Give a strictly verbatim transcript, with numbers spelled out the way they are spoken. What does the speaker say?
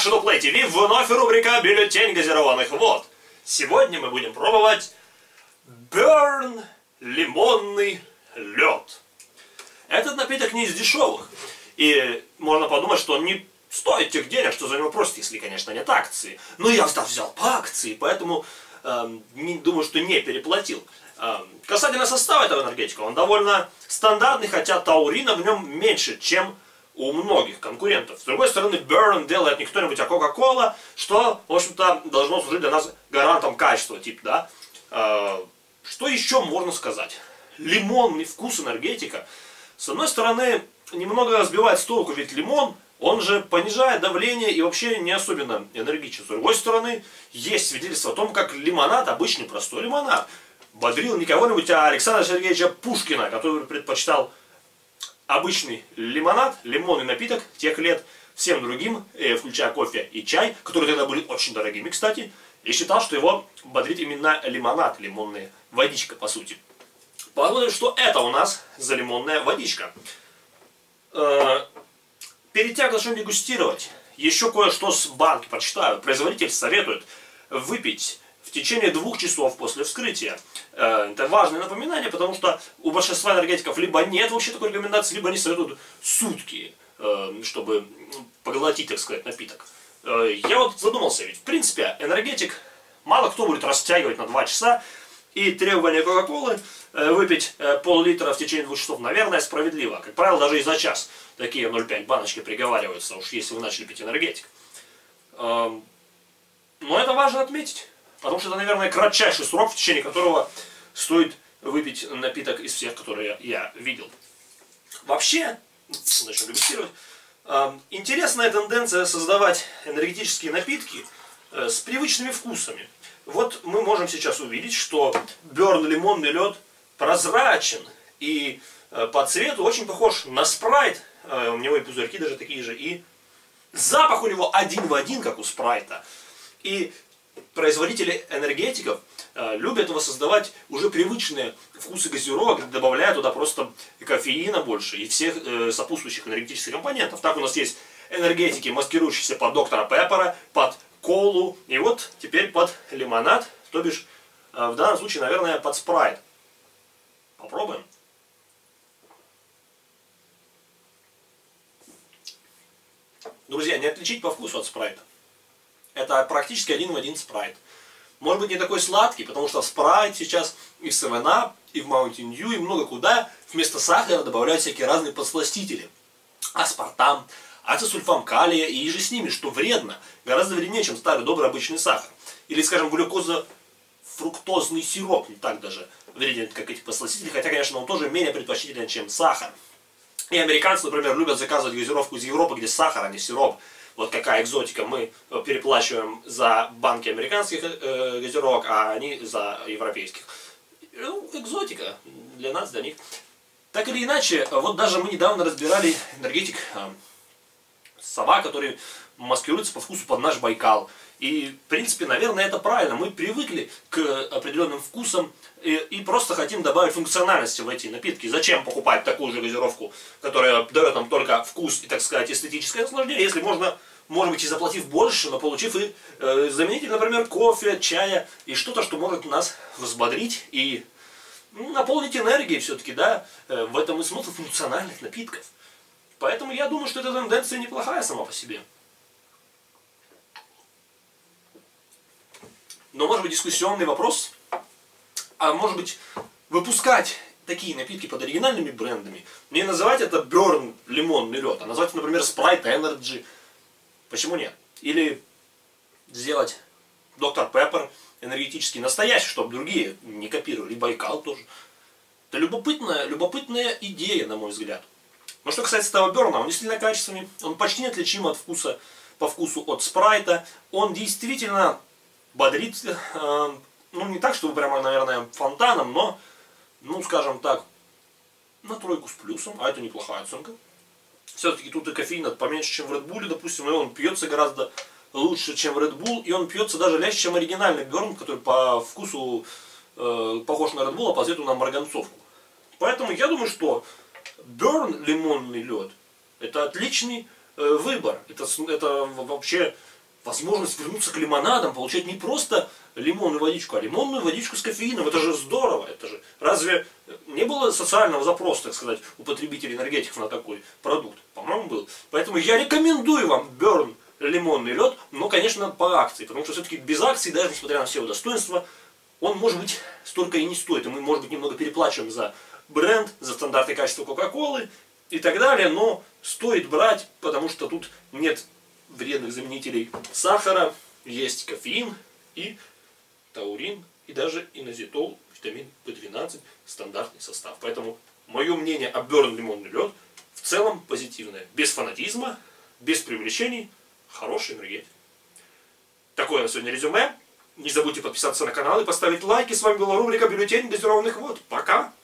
Russia Play ти ви, вновь рубрика «Бюллетень газированных вод». Сегодня мы будем пробовать Burn лимонный лед. Этот напиток не из дешевых. И можно подумать, что он не стоит тех денег, что за него просят, если, конечно, нет акции. Но я взял по акции, поэтому э, не, думаю, что не переплатил. Э, касательно состава этого энергетика, он довольно стандартный, хотя таурина в нем меньше, чем у многих конкурентов. С другой стороны, Burn делает не кто-нибудь, а Coca-Cola, что, в общем-то, должно служить для нас гарантом качества, типа, да. Э, что еще можно сказать? Лимонный вкус энергетика, с одной стороны, немного сбивает с толку, ведь лимон, он же понижает давление и вообще не особенно энергичен. С другой стороны, есть свидетельство о том, как лимонад, обычный простой лимонад, бодрил не кого-нибудь, а Александра Сергеевича Пушкина, который предпочитал обычный лимонад, лимонный напиток тех лет, всем другим, включая кофе и чай, которые тогда были очень дорогими, кстати, и считал, что его бодрит именно лимонад, лимонная водичка, по сути. Посмотрим, что это у нас за лимонная водичка. Перед тем, как начнем дегустировать, еще кое-что с банки прочитаю. Производитель советует выпить в течение двух часов после вскрытия. Это важное напоминание, потому что у большинства энергетиков либо нет вообще такой рекомендации, либо они советуют сутки, чтобы поглотить, так сказать, напиток. Я вот задумался, ведь в принципе энергетик мало кто будет растягивать на два часа, и требование Кока-Колы выпить пол-литра в течение двух часов, наверное, справедливо. Как правило, даже и за час такие ноль пять баночки приговариваются, уж если вы начали пить энергетик. Но это важно отметить, потому что это, наверное, кратчайший срок, в течение которого стоит выпить напиток из всех, которые я видел. Вообще, начнем дегустировать, интересная тенденция создавать энергетические напитки с привычными вкусами. Вот мы можем сейчас увидеть, что Burn лимонный лед прозрачен и по цвету очень похож на спрайт. У него и пузырьки даже такие же, и запах у него один в один, как у спрайта. И производители энергетиков любят воссоздавать уже привычные вкусы газировок, добавляя туда просто кофеина больше и всех сопутствующих энергетических компонентов. Так у нас есть энергетики, маскирующиеся под доктора Пеппера, под колу, и вот теперь под лимонад, то бишь в данном случае, наверное, под спрайт. Попробуем. Друзья, не отличить по вкусу от спрайта. Это практически один в один спрайт. Может быть, не такой сладкий, потому что в спрайт сейчас и в севен ап, и в Mountain Dew, и много куда вместо сахара добавляют всякие разные подсластители. Аспартам, ацетсульфам калия и иже с ними, что вредно. Гораздо вреднее, чем старый добрый обычный сахар. Или, скажем, глюкоза-фруктозный сироп, не так даже вреден, как эти подсластители, хотя, конечно, он тоже менее предпочтителен, чем сахар. И американцы, например, любят заказывать газировку из Европы, где сахар, а не сироп. Вот какая экзотика. Мы переплачиваем за банки американских э, газировок, а они за европейских. Ну, экзотика для нас, для них. Так или иначе, вот даже мы недавно разбирали энергетик э, сова, который маскируется по вкусу под наш Байкал. И, в принципе, наверное, это правильно. Мы привыкли к определенным вкусам и, и просто хотим добавить функциональности в эти напитки. Зачем покупать такую же газировку, которая дает нам только вкус и, так сказать, эстетическое наслаждение, если можно, может быть, и заплатив больше, но получив и э, заменитель, например, кофе, чая и что-то, что может нас взбодрить и ну, наполнить энергией все-таки, да, э, в этом и смысл функциональных напитков. Поэтому я думаю, что эта тенденция неплохая сама по себе. Но может быть дискуссионный вопрос, а может быть выпускать такие напитки под оригинальными брендами, не называть это Burn лимонный лед, а назвать, например, Sprite Energy. Почему нет? Или сделать доктор Pepper энергетический настоящий, чтобы другие не копировали, и Байкал тоже. Это любопытная, любопытная идея, на мой взгляд. Но что касается этого Burn, он действительно качественный, он почти неотличим от вкуса, по вкусу от спрайта, он действительно бодрит, э, ну не так, чтобы прямо, наверное, фонтаном, но, ну скажем так, на тройку с плюсом, а это неплохая оценка. Все-таки тут и кофеина поменьше, чем в Red Bull, допустим, и он пьется гораздо лучше, чем в Red Bull, и он пьется даже легче, чем оригинальный Burn, который по вкусу э, похож на Red Bull, а по цвету на марганцовку. Поэтому я думаю, что Burn лимонный лед это отличный э, выбор, это, это вообще возможность вернуться к лимонадам, получать не просто лимонную водичку, а лимонную водичку с кофеином. Это же здорово. Это же разве не было социального запроса, так сказать, у потребителей энергетиков на такой продукт? По-моему, был. Поэтому я рекомендую вам Burn лимонный лед, но, конечно, по акции. Потому что все-таки без акций, даже несмотря на все его достоинства, он, может быть, столько и не стоит. И мы, может быть, немного переплачиваем за бренд, за стандарты качества Кока-Колы и так далее. Но стоит брать, потому что тут нет вредных заменителей сахара, есть кофеин и таурин, и даже инозитол, витамин бэ двенадцать, стандартный состав. Поэтому мое мнение о Burn лимонный лед в целом позитивное. Без фанатизма, без привлечений, хороший энергетик. Такое на сегодня резюме. Не забудьте подписаться на канал и поставить лайки. С вами была рубрика «Бюллетень газированных вод». Пока!